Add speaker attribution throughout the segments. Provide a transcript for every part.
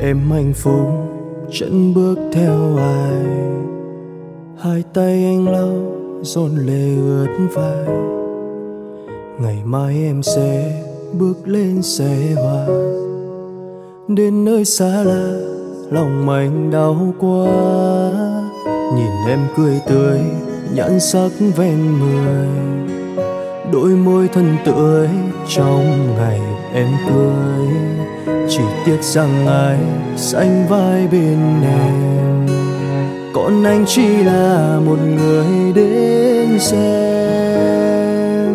Speaker 1: em hạnh phúc chân bước theo ai. Hai tay anh lau dồn lệ ướt vai. Ngày mai em sẽ bước lên xe hoa, đến nơi xa lạ lòng anh đau quá. Nhìn em cười tươi nhãn sắc ven người, đôi môi thân tươi trong ngày em cười. Chỉ tiếc rằng ai sánh vai bên em, còn anh chỉ là một người đến xem.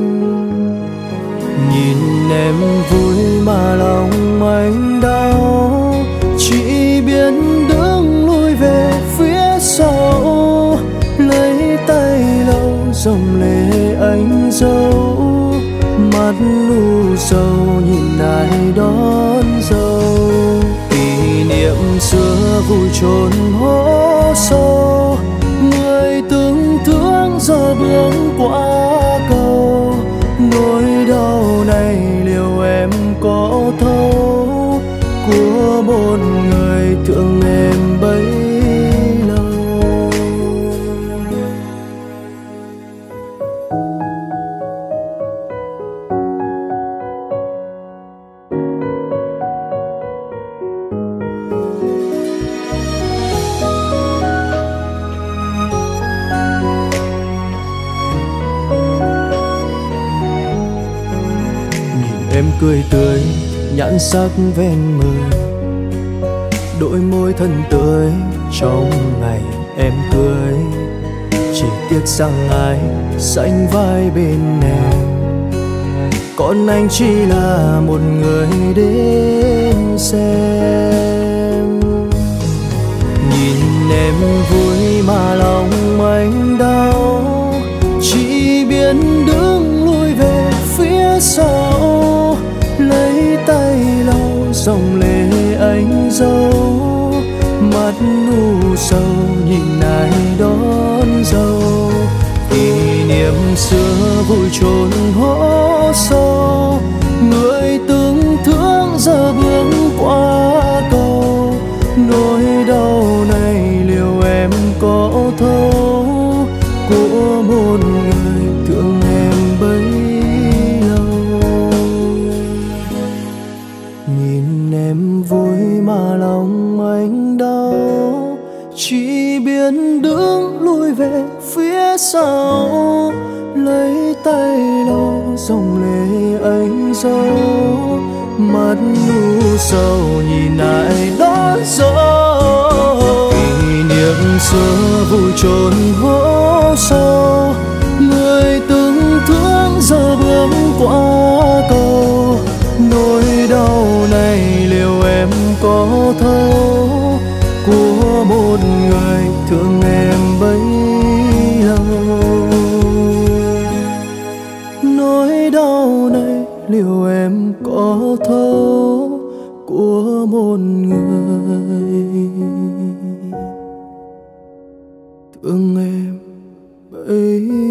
Speaker 1: Nhìn em vui mà lòng anh đau, chỉ biết đứng lùi về phía sau. Lấy tay lau dòng lệ anh dâu, mắt u sầu nhìn ai đón dâu. Kỷ niệm xưa vui chôn hố sâu, người từng thương giờ bước qua cầu. Nỗi đau này liệu em có thấu, của một người thương em bấy lâu. Em cười tươi nhãn sắc ven môi, đôi môi thân tươi trong ngày em cười. Chỉ tiếc rằng ai sánh vai bên em, còn anh chỉ là một người đến xem. Nhìn em vui mà lòng anh đau, chỉ biết đứng lùi về phía sau. Lấy tay lau dòng lệ anh dâu, mắt u sầu nhìn ai đón dâu. Kỷ niệm xưa vui chôn hố sâu, người từng thương giờ bước qua cầu. Nỗi đau này liệu em có thấu, của một người thương em bấy lâu. Nhìn em vui mà lòng anh đau, chỉ biết đứng lùi về phía sau. Lấy tay lau dòng lệ anh dâu, mắt u sầu nhìn ai đón dâu. Kỷ niệm xưa vui chôn hố sâu, người từng thương giờ bước qua cầu. Nỗi đau này liệu em có thấu, của một người thương em bấy lâu. Nỗi đau này liệu em có thấu, của một người thương em bấy